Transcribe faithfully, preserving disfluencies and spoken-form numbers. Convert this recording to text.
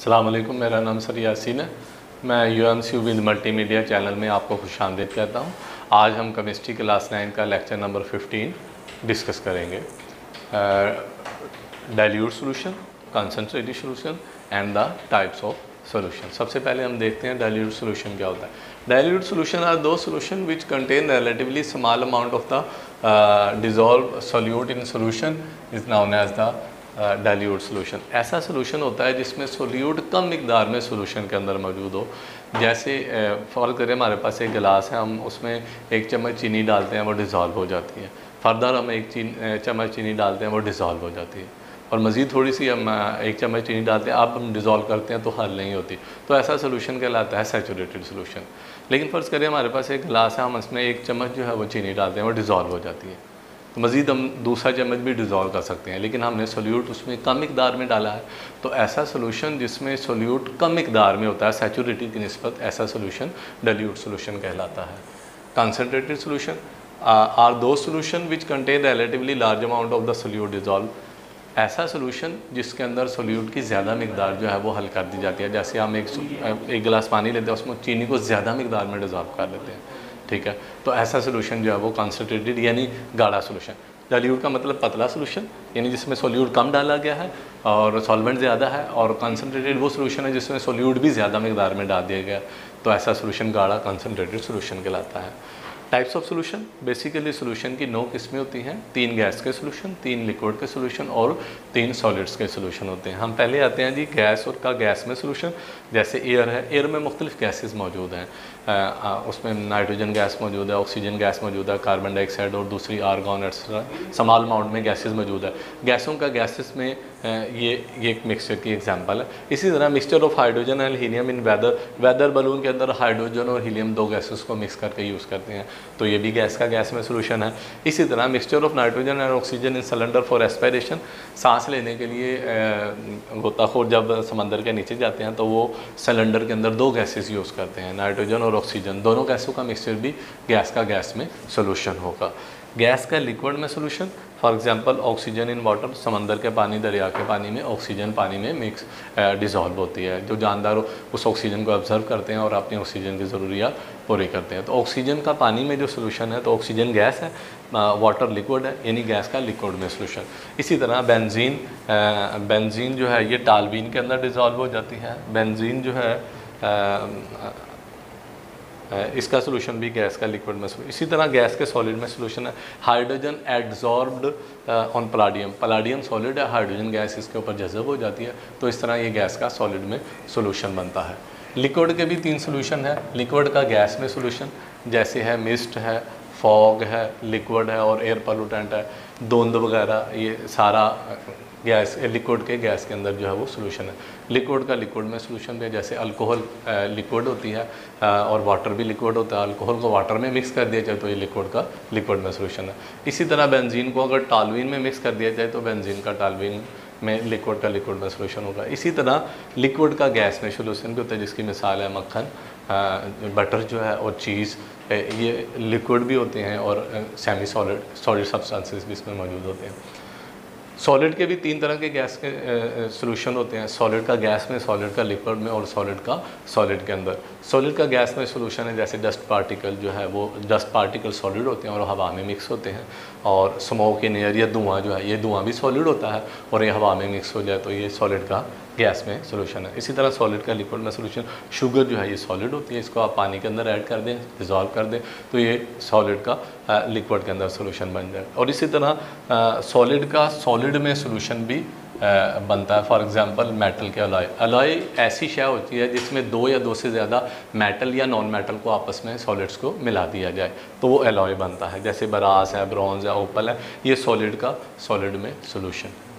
अस्सलाम वालेकुम, मेरा नाम सर यासीन है। मैं U M C with multimedia channel में आपको खुशामदीद कहता हूँ। आज हम केमिस्ट्री क्लास नाइन का लेक्चर नंबर फिफ्टीन डिस्कस करेंगे। Dilute solution, concentrated solution and the types of solution. सबसे पहले हम देखते हैं डाइल्यूट सॉल्यूशन क्या होता है। Dilute solution are those solution which contain relatively small amount of the dissolve solute in solution is known as the dilute solution. ऐसा solution होता है जिसमें सोल्यूट कम मिकदार में सॉल्यूशन के अंदर मौजूद हो। जैसे फ़र्ज़ करें हमारे पास एक गिलास है, हम उसमें एक चम्मच चीनी डालते हैं, वो डिज़ोल्व हो जाती है। फर्दर हम एक चीन चम्मच चीनी डालते हैं, वो डिज़ोल्व हो जाती है। और मज़ीद थोड़ी सी हम एक चम्मच चीनी डालते हैं, अब हम डिज़ोल्व करते हैं तो हल नहीं होती। तो ऐसा सॉल्यूशन कहलाता है सैचुरेटेड सॉल्यूशन। लेकिन फ़र्ज़ करें हमारे पास एक गिलास है, हम उसमें एक चम्मच जो है वो चीनी डालते हैं, वो डिज़ोल्व हो जाती है। तो मज़ीद हम दूसरा चम्मच भी डिज़ोल्व कर सकते हैं, लेकिन हमने सोल्यूट उसमें कम मिकदार में डाला है। तो ऐसा सोल्यूशन जिसमें सोल्यूट कम मिकदार में होता है सैचुरेटेड की निस्बत, ऐसा सोल्यूशन डाइल्यूट सोल्यूशन कहलाता है। Concentrated solution are those solution which contain relatively large amount of the solute dissolve. ऐसा सोल्यूशन जिसके अंदर सोल्यूट की ज़्यादा मिकदार जो है वो हल कर दी जाती है। जैसे हम एक एक गिलास पानी लेते हैं, उसमें चीनी को ज़्यादा मिकदार में डिज़ोल्व कर लेते हैं, ठीक है। तो ऐसा सोल्यूशन जो है वो कंसनट्रेटेड यानी गाढ़ा सोल्यूशन। डाइल्यूट का मतलब पतला सोल्यूशन, यानी जिसमें सोल्यूट कम डाला गया है और सॉल्वेंट ज़्यादा है। और कंसनट्रेटेड वो सोल्यूशन है जिसमें सोल्यूट भी ज़्यादा मिकदार में डाल दिया गया, तो ऐसा सोल्यूशन गाढ़ा कंसनट्रेटेड सोल्यूशन कहलाता है। Types of solution, basically solution की नौ किस्में होती हैं। तीन गैस के सोल्यूशन, तीन लिक्विड के सोल्यूशन और तीन सॉलिड्स के सोल्यूशन होते हैं। हम पहले आते हैं जी गैस और का गैस में सोल्यूशन। जैसे एयर है, एयर में मुख्तलिफ गैसेस मौजूद हैं। आ, आ, उसमें नाइट्रोजन गैस मौजूद है, ऑक्सीजन गैस मौजूद है, कार्बन डाइऑक्साइड और दूसरी आर्गॉन एक्सेट्रा स्मॉल अमाउंट में गैसेस मौजूद है। गैसों का गैसेस में ये ये एक मिक्सचर की एग्जांपल है। इसी तरह mixture of hydrogen and helium in weather weather balloon के अंदर हाइड्रोजन और हीलियम दो गैसेस को मिक्स करके यूज़ करते हैं, तो ये भी गैस का गैस में सोल्यूशन है। इसी तरह mixture of nitrogen and oxygen in cylinder for aspiration, सांस लेने के लिए गोताखोर जब समंदर के नीचे जाते हैं तो वो सिलेंडर के अंदर दो गैसेस यूज़ करते हैं, नाइट्रोजन और ऑक्सीजन। दोनों गैसों का मिक्सचर भी गैस का गैस में सोल्यूशन होगा। गैस का लिक्विड में solution, for example oxygen in water, समंदर के पानी, दरिया के पानी में ऑक्सीजन पानी में मिक्स डिज़ोल्व होती है। जो जानदार उस ऑक्सीजन को ऑब्जर्व करते हैं और अपनी ऑक्सीजन की ज़रूरियात पूरी करते हैं। तो ऑक्सीजन का पानी में जो सोल्यूशन है, तो ऑक्सीजन गैस है, वाटर लिक्विड है, यानी गैस का लिक्विड में सोल्यूशन। इसी तरह बेंजीन बेंजीन जो है ये टालबीन के अंदर डिज़ोल्व हो जाती है। बेंजीन जो है आ, इसका सोल्यूशन भी गैस का लिक्विड में। इसी तरह गैस के सॉलिड में सोल्यूशन है hydrogen adsorbed on palladium. Palladium solid है, हाइड्रोजन गैस इसके ऊपर जज़ब हो जाती है, तो इस तरह ये गैस का सॉलिड में सोल्यूशन बनता है। लिक्विड के भी तीन सोल्यूशन है। लिक्विड का गैस में सोल्यूशन जैसे है मिस्ट है, फॉग है, लिक्विड है और एयर पोल्यूटेंट है, धुंध वगैरह, ये सारा गैस लिक्विड के गैस के अंदर जो है वो सोल्यूशन है। लिक्विड का लिक्विड में सोल्यूशन है, जैसे अल्कोहल लिक्विड होती है और वाटर भी लिक्विड होता है। अल्कोहल को वाटर में मिक्स कर दिया जाए तो ये लिक्विड का लिक्विड में सोल्यूशन है। इसी तरह बेंजीन को अगर टालवीन में मिक्स कर दिया जाए तो बेंजीन का टालवीन में लिक्विड का लिक्विड में सोल्यूशन होगा। इसी तरह लिक्विड का गैस में सोल्यूशन भी होता है, जिसकी मिसाल है मक्खन, बटर जो है और चीज़, ये लिक्विड भी होते हैं और सेमी सॉलिड सॉलिड सब्सटेंसेस भी इसमें मौजूद होते हैं। सॉलिड के भी तीन तरह के गैस के सोल्यूशन होते हैं। सॉलिड का गैस में, सॉलिड का लिक्विड में और सॉलिड का सॉलिड के अंदर। सॉलिड का गैस में सोल्यूशन है जैसे डस्ट पार्टिकल जो है वो डस्ट पार्टिकल सॉलिड होते हैं और हवा में मिक्स होते हैं। और स्मोक इन एयर या धुआं जो है, ये धुआं भी सॉलिड होता है और ये हवा में मिक्स हो जाए तो ये सॉलिड का गैस में सोल्यूशन है। इसी तरह सॉलिड का लिक्विड में सोल्यूशन, शुगर जो है ये सॉलिड होती है, इसको आप पानी के अंदर ऐड कर दें, डिज़ोल्व कर दें तो ये सॉलिड का लिक्विड के अंदर सोल्यूशन बन जाए। और इसी तरह सॉलिड का सॉलिड में सोल्यूशन भी आ, बनता है। फॉर एग्जांपल मेटल के अलॉय। अलॉय ऐसी शय होती है जिसमें दो या दो से ज़्यादा मेटल या नॉन मेटल को आपस में सॉलिड्स को मिला दिया जाए तो वो अलॉय बनता है। जैसे बरास है, ब्रॉन्ज है, ओपल है, ये सॉलिड का सॉलिड में सोल्यूशन है।